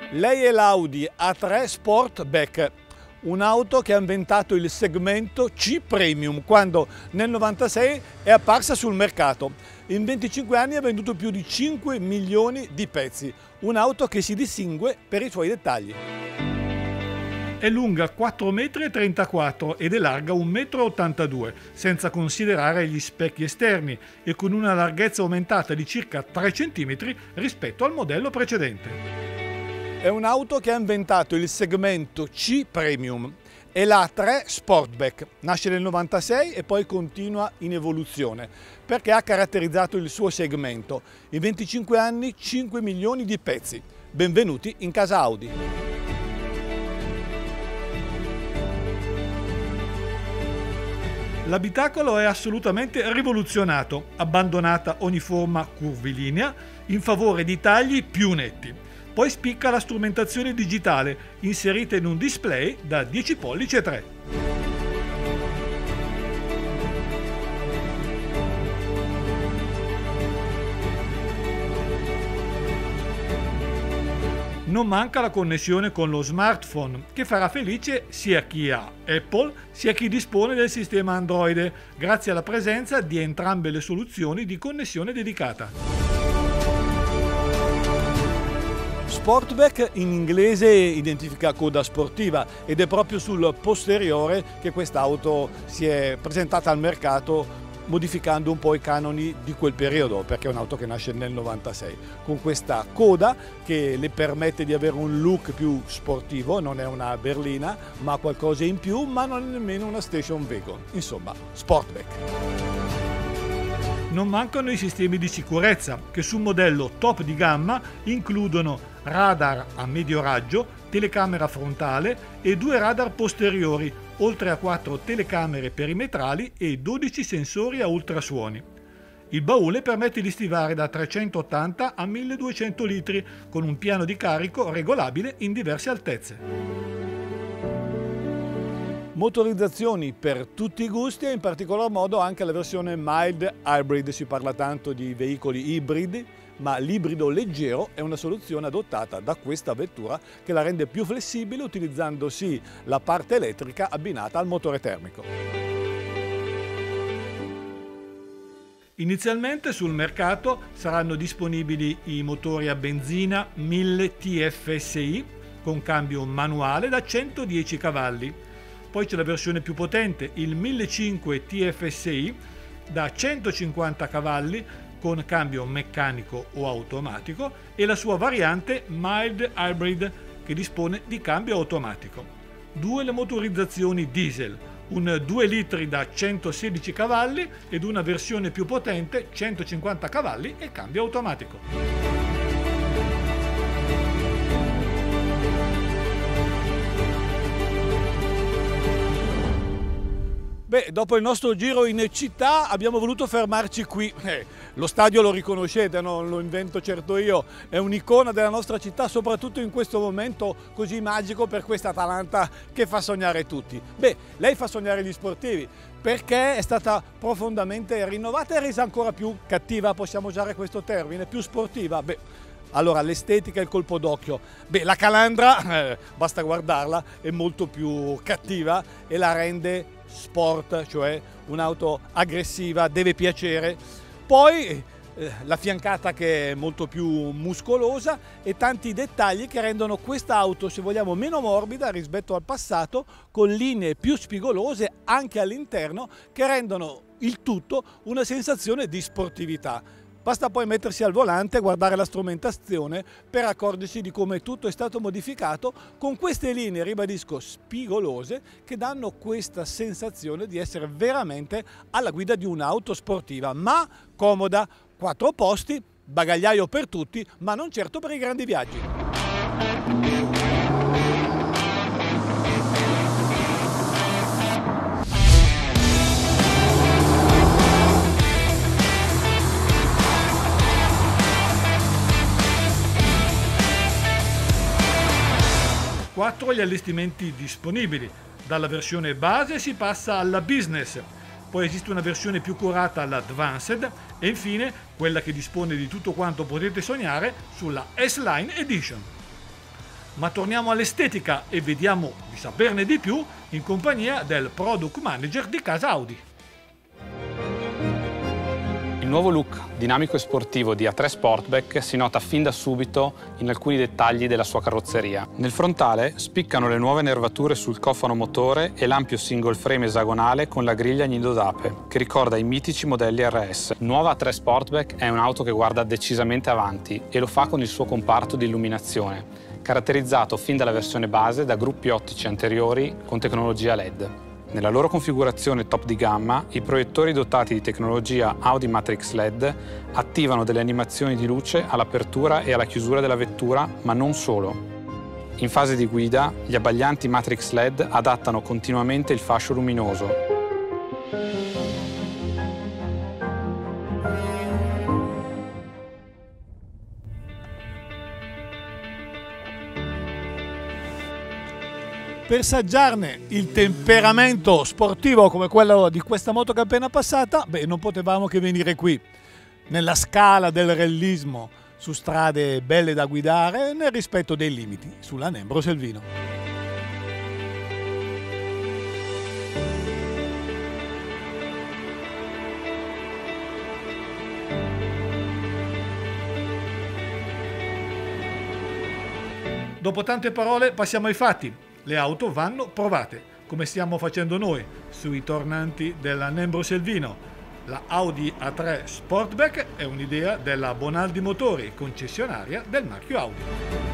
Lei è l'Audi A3 Sportback, un'auto che ha inventato il segmento C Premium quando nel 96 è apparsa sul mercato. In 25 anni ha venduto più di 5 milioni di pezzi, un'auto che si distingue per i suoi dettagli. È lunga 4,34 m ed è larga 1,82 m, senza considerare gli specchi esterni, e con una larghezza aumentata di circa 3 cm rispetto al modello precedente. È un'auto che ha inventato il segmento C Premium. È l'A3 Sportback, nasce nel 96 e poi continua in evoluzione, perché ha caratterizzato il suo segmento. In 25 anni 5 milioni di pezzi. Benvenuti in casa Audi. L'abitacolo è assolutamente rivoluzionato, abbandonata ogni forma curvilinea in favore di tagli più netti. Poi spicca la strumentazione digitale, inserita in un display da 10 pollici e 3. Non manca la connessione con lo smartphone, che farà felice sia chi ha Apple sia chi dispone del sistema Android, grazie alla presenza di entrambe le soluzioni di connessione dedicata. Sportback in inglese identifica coda sportiva ed è proprio sul posteriore che quest'auto si è presentata al mercato, modificando un po' i canoni di quel periodo, perché è un'auto che nasce nel 96, con questa coda che le permette di avere un look più sportivo. Non è una berlina, ma qualcosa in più, ma non è nemmeno una station wagon. Insomma, Sportback. Non mancano i sistemi di sicurezza, che su un modello top di gamma includono radar a medio raggio, telecamera frontale e 2 radar posteriori, oltre a 4 telecamere perimetrali e 12 sensori a ultrasuoni. Il baule permette di stivare da 380 a 1200 litri, con un piano di carico regolabile in diverse altezze. Motorizzazioni per tutti i gusti e in particolar modo anche la versione mild hybrid. Si parla tanto di veicoli ibridi, ma l'ibrido leggero è una soluzione adottata da questa vettura che la rende più flessibile, utilizzando sì la parte elettrica abbinata al motore termico. Inizialmente sul mercato saranno disponibili i motori a benzina 1000 TFSI con cambio manuale da 110 cavalli. Poi c'è la versione più potente, il 1500 TFSI da 150 cavalli con cambio meccanico o automatico, e la sua variante mild hybrid che dispone di cambio automatico. 2 le motorizzazioni diesel, un 2 litri da 116 cavalli ed una versione più potente 150 cavalli e cambio automatico. Beh, dopo il nostro giro in città abbiamo voluto fermarci qui. Lo stadio lo riconoscete, non lo invento certo io, è un'icona della nostra città, soprattutto in questo momento così magico per questa Atalanta che fa sognare tutti. Beh, lei fa sognare gli sportivi perché è stata profondamente rinnovata e resa ancora più cattiva, possiamo usare questo termine, più sportiva. Beh, allora l'estetica e il colpo d'occhio. Beh, la Calandra, basta guardarla, è molto più cattiva e la rende sport, cioè un'auto aggressiva, deve piacere. Poi la fiancata che è molto più muscolosa e tanti dettagli che rendono questa auto, se vogliamo, meno morbida rispetto al passato, con linee più spigolose anche all'interno che rendono il tutto una sensazione di sportività. Basta poi mettersi al volante e guardare la strumentazione per accorgersi di come tutto è stato modificato con queste linee, ribadisco, spigolose, che danno questa sensazione di essere veramente alla guida di un'auto sportiva, ma comoda, 4 posti, bagagliaio per tutti, ma non certo per i grandi viaggi. Quattro gli allestimenti disponibili. Dalla versione base si passa alla business, poi esiste una versione più curata, l'Advanced, e infine quella che dispone di tutto quanto potete sognare sulla S-Line Edition. Ma torniamo all'estetica e vediamo di saperne di più in compagnia del product manager di casa Audi. Il nuovo look dinamico e sportivo di A3 Sportback si nota fin da subito in alcuni dettagli della sua carrozzeria. Nel frontale spiccano le nuove nervature sul cofano motore e l'ampio single frame esagonale con la griglia nido d'ape, che ricorda i mitici modelli RS. Nuova A3 Sportback è un'auto che guarda decisamente avanti e lo fa con il suo comparto di illuminazione, caratterizzato fin dalla versione base da gruppi ottici anteriori con tecnologia LED. Nella loro configurazione top di gamma, i proiettori dotati di tecnologia Audi Matrix LED attivano delle animazioni di luce all'apertura e alla chiusura della vettura, ma non solo. In fase di guida, gli abbaglianti Matrix LED adattano continuamente il fascio luminoso. Per saggiarne il temperamento sportivo come quello di questa moto che è appena passata, non potevamo che venire qui, nella scala del realismo, su strade belle da guidare nel rispetto dei limiti, sulla Nembro Selvino. Dopo tante parole passiamo ai fatti. Le auto vanno provate, come stiamo facendo noi sui tornanti della Nembro Selvino. La Audi A3 Sportback è un'idea della Bonaldi Motori, concessionaria del marchio Audi.